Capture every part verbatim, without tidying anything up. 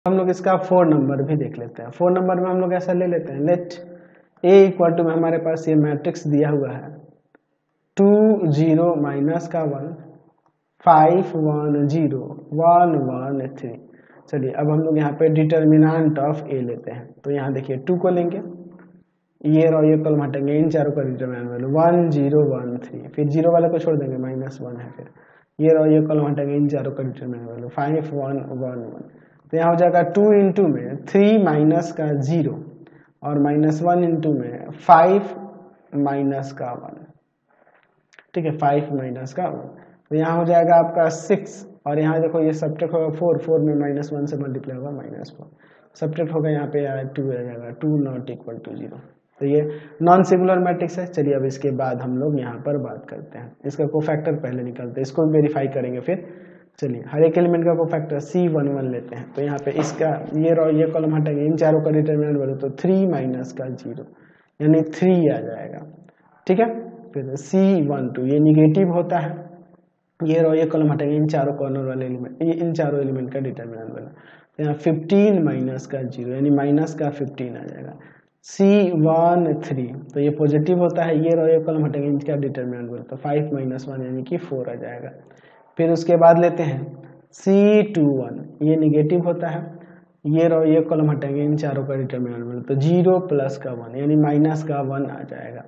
हम लोग इसका फोर नंबर भी देख लेते हैं। फोर नंबर में हम लोग ऐसा ले लेते हैं, लेट ए इक्वल टू में हमारे पास ये मैट्रिक्स दिया हुआ है टू जीरो माइनस का one, five one zero, one one three. चलिए अब हम लोग यहाँ पे डिटर्मिनेंट ऑफ ए लेते हैं। तो यहाँ देखिए टू को लेंगे, ये और ये कॉलम हटेंगे, इन चारों का determinant value one zero one three, फिर जीरो वाले को छोड़ देंगे, माइनस वन है, फिर ये और ये कॉलम हटेंगे, इन चारों का determinant value five one one one. तो यहाँ हो जाएगा टू इंटू में थ्री माइनस का जीरो और माइनस वन इंटू में फाइव माइनस का वन। ठीक है, फाइव माइनस का वन। तो यहाँ हो जाएगा आपका सिक्स और यहाँ देखो ये सब्ट्रैक्ट होगा फोर, फोर में माइनस वन से मल्टीप्लाई होगा माइनस फोर, सब्ट्रैक्ट होगा यहाँ पे टू आ जाएगा, two not equal to zero. तो ये नॉन सिंगुलर मैट्रिक्स है। चलिए अब इसके बाद हम लोग यहाँ पर बात करते हैं, इसका कोफैक्टर पहले निकालते हैं, इसको वेरीफाई करेंगे फिर। चलिए हर एक एलिमेंट का कोफैक्टर सी वन वन लेते हैं। तो यहाँ पे इसका ये रो ये कॉलम हटेंगे, इन चारों का डिटर्मिनेंट वैल्यू तो थ्री माइनस का जीरो यानी थ्री आ जाएगा। ठीक है, फिर सी वन टू ये निगेटिव होता है, ये रो ये कॉलम हटेंगे, इन चारों कॉर्नर वाले एलिमेंट ये इन चारों एलिमेंट का डिटर्मिनेंट वैल्यू। तो यहाँ फिफ्टीन माइनस का जीरो यानी माइनस का फिफ्टीन आ जाएगा। सी वन थ्री तो ये पॉजिटिव होता है, ये रो ये कॉलम हटेंगे, इनका डिटर्मिनेंट वैल्यू तो फाइव माइनस वन यानी कि फोर आ जाएगा। फिर उसके बाद लेते हैं सी टू वन, ये निगेटिव होता है, ये रो ये कॉलम हटेंगे, इन चारों का डिटर्मिनेंट वैल्यू तो जीरो प्लस का वन यानी माइनस का वन आ जाएगा।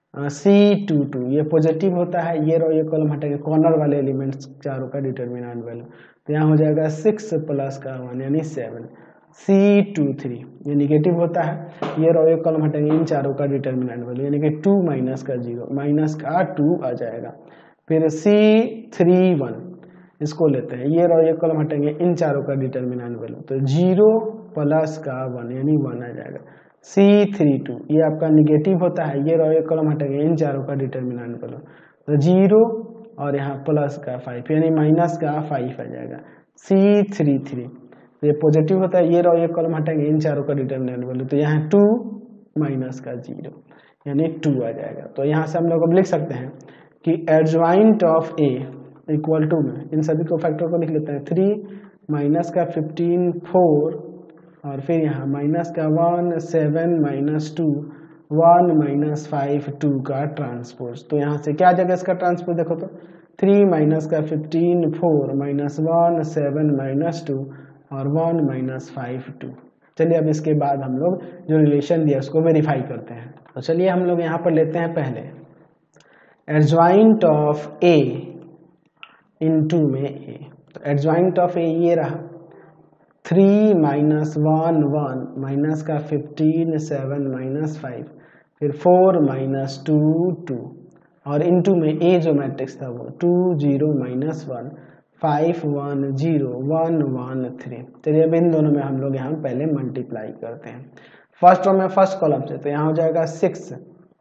सी टू टू ये पॉजिटिव होता है, ये रो ये कॉलम हटेंगे, कॉर्नर वाले एलिमेंट्स चारों का डिटर्मिनेंट वैल्यू तो यहाँ हो जाएगा सिक्स प्लस का वन यानी सेवन। सी टू थ्री ये निगेटिव होता है, ये रो ये कॉलम हटेंगे, इन चारों का डिटर्मिनेंट वैल्यू यानी कि टू माइनस का जीरो, माइनस का टू आ जाएगा। फिर सी थ्री वन इसको लेते हैं, ये रो ये कॉलम हटेंगे, इन चारों का डिटर्मिनेंट वैल्यू तो जीरो प्लस का वन यानी वन आ जाएगा। सी थ्री टू ये आपका निगेटिव होता है, ये रो ये कॉलम हटेंगे, इन चारों का डिटर्मिनेंट वैल्यू तो जीरो और यहाँ प्लस का फाइव यानी माइनस का फाइव आ जाएगा। सी थ्री थ्री तो ये पॉजिटिव होता है, ये रो ये कॉलम हटेंगे, इन चारों का डिटर्मिनेंट वैल्यू तो यहाँ टू माइनस का जीरो यानी टू आ जाएगा। तो यहाँ से हम लोग अब लिख सकते हैं कि adjoint of A equal to में इन सभी को फैक्टर को लिख लेते हैं, थ्री माइनस का फिफ्टीन फोर और फिर यहाँ माइनस का one seven minus two one minus five two का ट्रांसपोज। तो यहाँ से क्या आ जाएगा इसका ट्रांसपोज, देखो तो थ्री माइनस का fifteen four minus one seven minus two और वन माइनस फाइव टू। चलिए अब इसके बाद हम लोग जो रिलेशन दिया उसको वेरीफाई करते हैं। तो चलिए हम लोग यहाँ पर लेते हैं पहले एडजॉइंट ऑफ ए इनटू में ए। तो एडजॉइंट ऑफ ए ये रहा, three minus one one minus का फिफ्टीन सेवन माइनस फाइव फिर फोर माइनस टू टू और इनटू में ए जो मैट्रिक्स था वो two zero minus one five one zero one one three. चलिए अब इन दोनों में हम लोग यहाँ पहले मल्टीप्लाई करते हैं। फर्स्ट रो में फर्स्ट कॉलम से तो यहाँ हो जाएगा सिक्स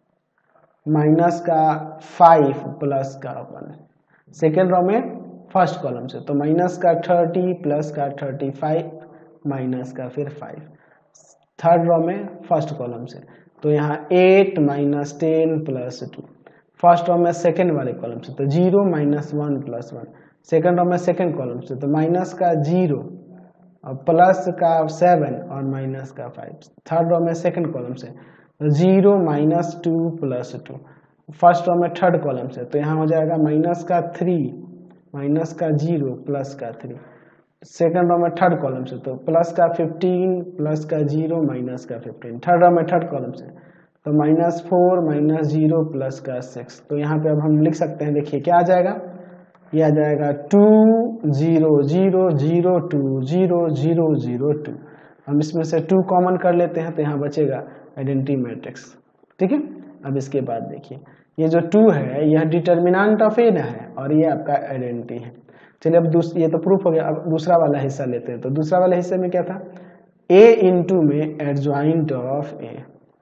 माइनस का फाइव प्लस का वन, सेकेंड रो में फर्स्ट कॉलम से तो माइनस का थर्टी प्लस का थर्टी फाइव माइनस का फिर फाइव, थर्ड रो में फर्स्ट कॉलम से तो यहाँ eight minus ten plus two, first row में सेकेंड वाले कॉलम से तो zero minus one plus one, second row में सेकेंड कॉलम से तो माइनस का जीरो और प्लस का सेवन और माइनस का फाइव, थर्ड रो में सेकेंड कॉलम से तो zero minus two plus two, first row में थर्ड कॉलम से तो यहाँ हो जाएगा माइनस का थ्री माइनस का जीरो प्लस का थ्री, सेकेंड रो में थर्ड कॉलम से तो प्लस का फिफ्टीन प्लस का जीरो माइनस का फिफ्टीन, थर्ड रो में थर्ड कॉलम से तो minus four minus zero plus का सिक्स। तो यहाँ पे अब हम लिख सकते हैं, देखिए क्या आ जाएगा, ये आ जाएगा two zero zero zero two zero zero zero two. हम इसमें से टू कॉमन कर लेते हैं तो यहाँ बचेगा आइडेंटिटी मैट्रिक्स। ठीक है, अब इसके बाद देखिए ये जो टू है यह डिटर्मिनेंट ऑफ ए है और ये आपका आइडेंटिटी है। चलिए अब ये तो प्रूफ हो गया, अब दूसरा वाला हिस्सा लेते हैं। तो दूसरा वाला हिस्से में क्या था, ए इंटू में एडजॉइंट ऑफ ए।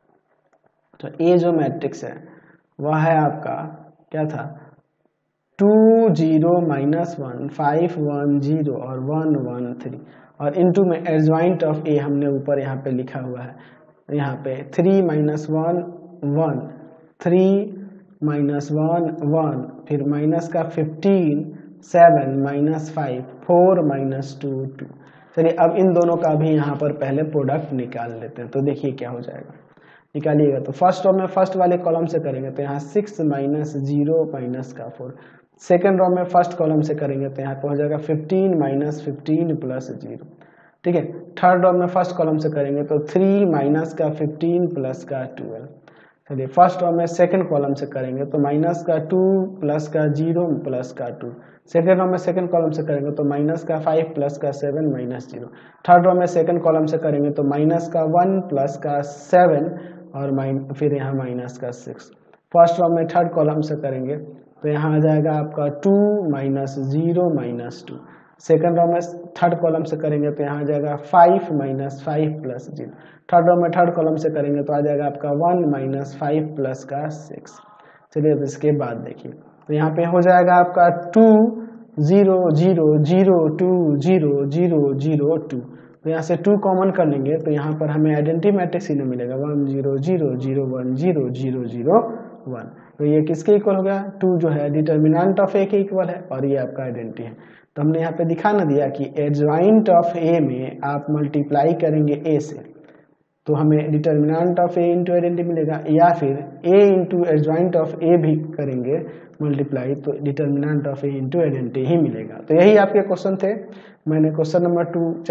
तो ए जो मैट्रिक्स है वह है आपका क्या था, two zero minus one five one zero और वन वन थ्री और इनटू में एडजॉइंट ऑफ ए हमने ऊपर यहाँ पे लिखा हुआ है, यहाँ पे three minus one one three minus one one फिर माइनस का fifteen seven minus five four minus two two. चलिए अब इन दोनों का भी यहाँ पर पहले प्रोडक्ट निकाल लेते हैं। तो देखिए क्या हो जाएगा, निकालिएगा तो फर्स्ट रो में फर्स्ट वाले कॉलम से करेंगे तो यहाँ सिक्स माइनस जीरो माइनस का फोर। सेकेंड रो में फर्स्ट कॉलम से करेंगे तो यहाँ पे हो जाएगा fifteen minus fifteen plus zero. ठीक है, थर्ड रो में फर्स्ट कॉलम से करेंगे तो थ्री माइनस का फिफ्टीन प्लस का ट्वेल्व। चलिए फर्स्ट रो में सेकंड कॉलम से करेंगे तो माइनस का टू प्लस का जीरो प्लस का टू। सेकंड रो में सेकंड कॉलम से करेंगे तो माइनस का फाइव प्लस का seven minus zero. Third row में सेकंड कॉलम से करेंगे तो माइनस का वन प्लस का सेवन और माइन फिर यहाँ माइनस का सिक्स। फर्स्ट रो में थर्ड कॉलम से करेंगे तो यहाँ आ जाएगा आपका two minus zero minus two. Second row में थर्ड कॉलम से करेंगे तो यहाँ आ जाएगा five minus five plus zero. Third row में थर्ड कॉलम से करेंगे तो आ जाएगा आपका वन माइनस फाइव प्लस का सिक्स। चलिए अब इसके बाद देखिए तो यहाँ पे हो जाएगा आपका two zero zero zero two zero zero zero two. तो यहाँ से टू कॉमन कर लेंगे तो यहाँ पर हमें आइडेंटिटी मैट्रिक्स ही मिलेगा one zero zero zero one zero zero zero one. तो ये किसके इक्वल हो गया, टू जो है डिटर्मिनेंट ऑफ ए के इक्वल है और ये आपका आइडेंटिटी है। तो हमने यहाँ पे दिखा ना दिया कि एडजॉइंट ऑफ ए में आप मल्टीप्लाई करेंगे ए से तो हमें determinant of A into identity मिलेगा, या फिर A into adjoint of A भी करेंगे मल्टीप्लाई तो determinant of A into identity ही मिलेगा। तो यही आपके क्वेश्चन थे। मैंने क्वेश्चन नंबर टू